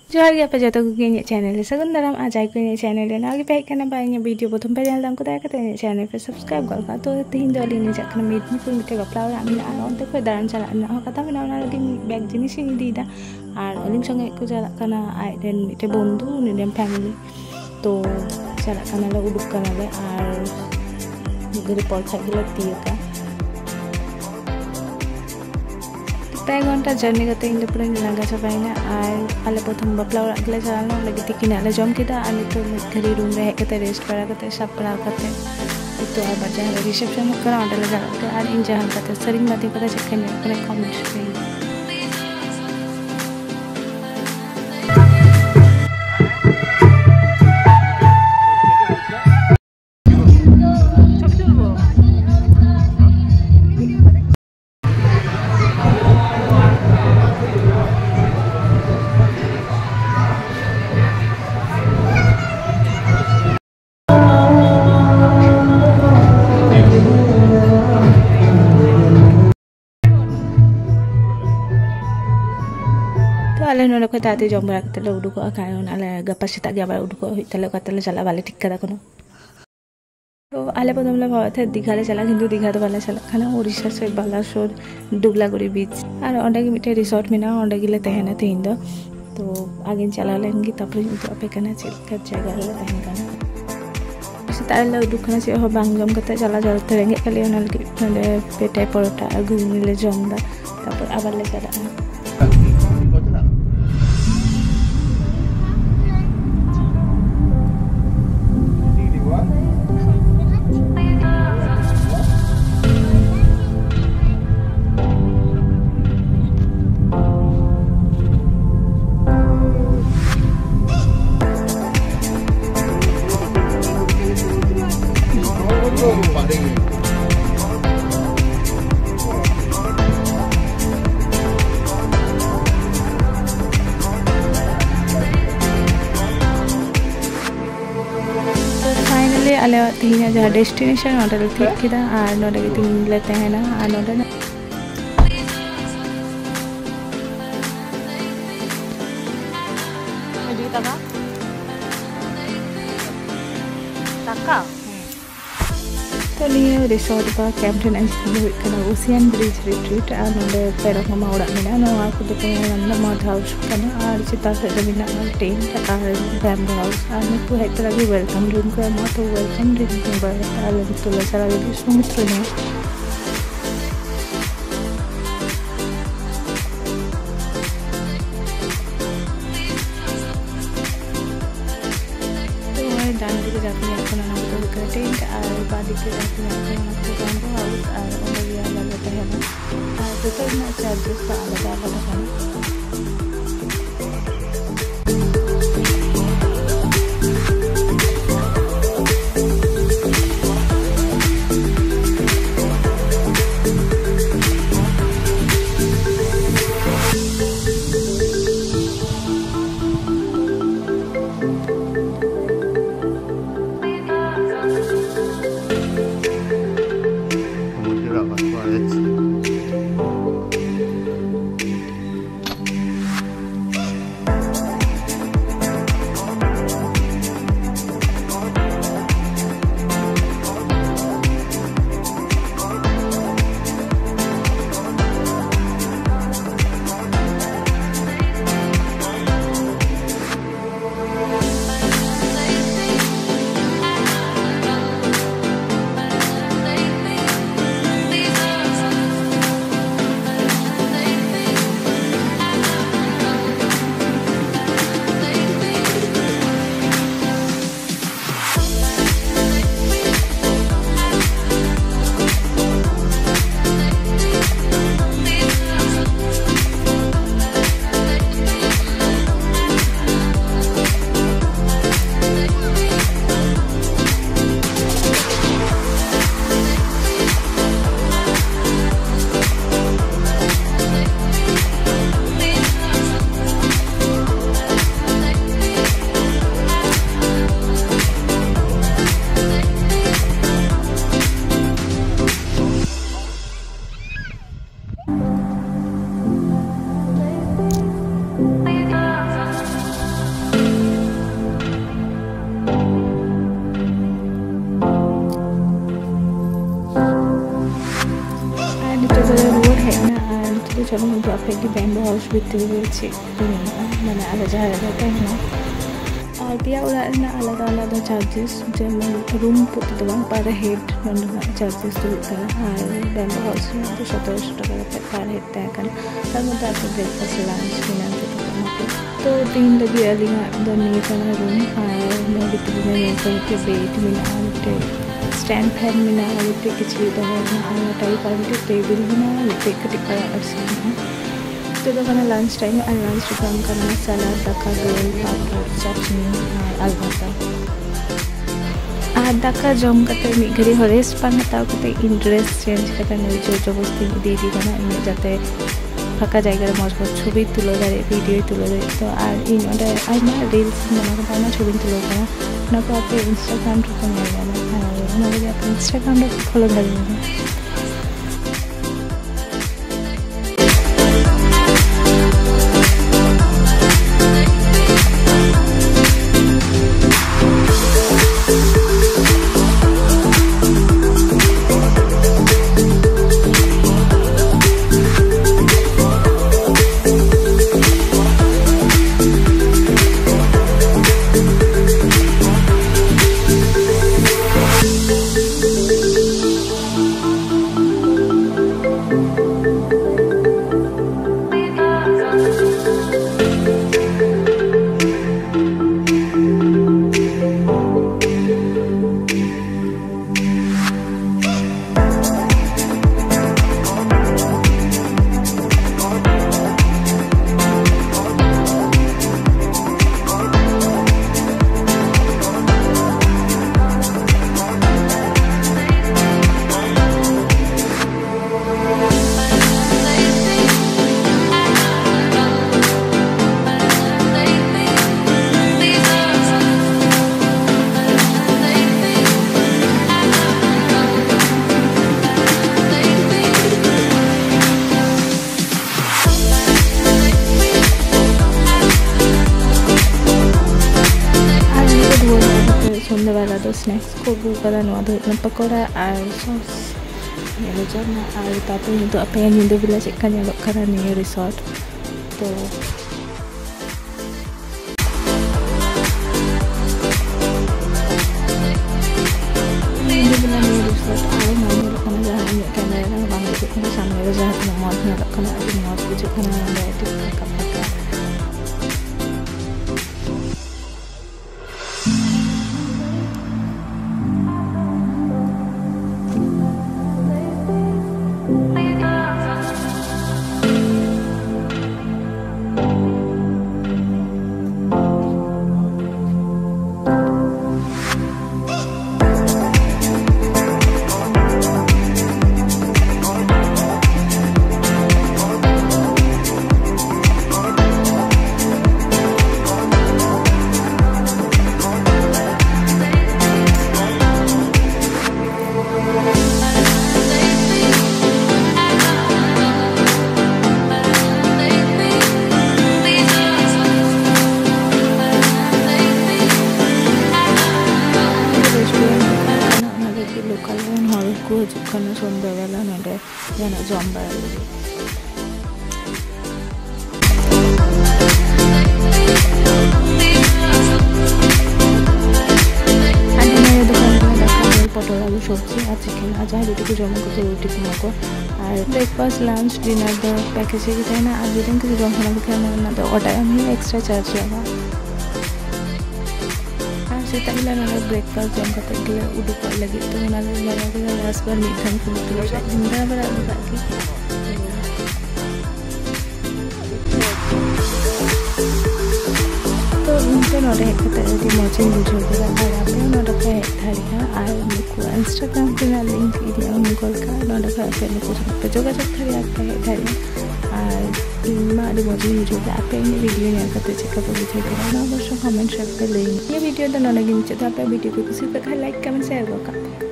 जोहार गे पे जतो को चैनल सगुन दाराम आजाय को चैनल आगे पे हेकना बा वीडियो प्रथम पे नेल दाम को दाया कते चैनल पे सब्सक्राइब कर का तो तीन दो अली निजा कना मिदनीपुर मिटे बापला और आमी ना ओंते को दारान चला ना कथा में ना लगी बैग जिनिस इन दीदा और अलिंग संगे को चला कना आई देन मिटे बंधु निदेम फैमिली तो चला कना ला उडुक कना ले और गरी पॉल खाइला तियका प्राय घंटा जर्नी करते इन पूरा लांगा चाबाइना और आले प्रथम बापला और अगले चलाना लगी तिकिना आले जम किदा आले तो घरी रूम रे हेकते रेस्ट करा करते सब पड़ा करते तो आबार जहाँ रिसेप्शन करा ऑर्डर जाते और इन जहाँ करते सरिंग बातें पता चेक करने कमेंट आले नोने को ताते जम बरा कते उडुको कायन आले गप्पा सेता गे आबार उडुको हितले कतले चला बाले ठीक कदा कोनो तो आले प्रथम ला भावते दीघाले चला किंतु दीघा तो बाले चला खाना उड़ीसा से बालासोर डुगलागुड़ी बीच और ओंडे के मिटे रिसोर्ट में ना ओंडे गिले तहना तेइन दो तो आगे चला लेंगे तपरे तो अपे कना चिलका जगह ले तहन कना सेता उडुकना से हो बांग जम कते चला जरते रेंगे कले ओनल के पेटे परोटा घुगनी ले जम दा तापर आबार ले चला आले तीन जहाँ डेस्टिनेशन ऑर्डर ठीक किदा और नोडे के तीन लेते हैं ना और नोडे तो नहीं रिसोर्ट का Campton and ocean bridge retreat और नोडे पेड़ मामा ओड़ा मेना नोआ को तो मड हाउस कना और चिता से मेना टेंट और बैम्बू हाउस और नुकु हेतरा भी वेलकम रूम को मा तो वेलकम ड्रिंक को बड़ा आले तो चला गई समुद्र ने डांडी के जाते हैं अपना नाम तो टेंट और बादी के जाते हैं अपना नाम तो बैम्बू हाउस और उन्हें भी अलग होता है ना और तो ना चार्जेस का अलग अलग है sama untuk apa yang di bamboo house betul betul mana ada jalan ada mana dia udah alada charges যেমন রুম প্রতি তোমার পার হেড চার্জেস তো bamboo house তো 1700 টাকা পার হেড টাকা তার মধ্যে আছে ব্রেকফাস্ট লাঞ্চ ডিনার तो 3 लगी अलिंग निये kana room मैं बितु में के बेड मिना स्टैंड फैन मिना किसी टाइप टेबल मिना टिका तो लंच टाइम और लंच टाइम करना सलाद दाका रोल पापड़ चटनी अलबाता दाका जम करते मिड घड़ी रेस्ट पान हताव करते इंटरेस्ट चेंज करते जोर जबरदस्ती दी दी इन जाते फाँका जगह मज मज छवि तुले दाड़े भिडियो तुले दाड़े तो और इन आयमा रिल्स बना छवि तुले पे इंस्टाग्राम इंस्टाग्राम फलो दाड़े सन्ध्याबेला तो स्नैक्स को पकोड़ा और सस और तापर किन्तु आपे नींदे बेला चेका नेलोग निये रिसोर्ट तो नींदे बेला निये रिसोर्ट और मन जहाँ कैमरा बांग बुझे सामने जहाँ मज नेलोग मज बुझे सन्ध्या बेला नोडे जाना जम बाड़ा पटल आलू सब्जी और चिकेन और जहाँ रुटी को जम करते रुटी को और ब्रेकफास्ट लांच डिनर दो पैकेज ना और जो दिन किसी जम खाना तो ऑर्डर एक्सट्रा चार्ज लगा सेतागला ब्रेकफास्ट जम करते उडुक लगे तो लास्ट बार मिठान इंदा बड़ा तो उनके नोटे हेकते मजे बुझे और आप पे हेठारिया और इंस्टाग्राम के लिंक इदिया उनको नोटे पे जोगाजोग थारिया पे हेठारिया और मा मजे बुझे आप वीडियो नेलते चेक बुझे अवश्य कमेंट शेयर कर ये वीडियो तो नोटे मुझे तो आप वीडियो को किसी प्रकार लाइक कमेंट शेयर कर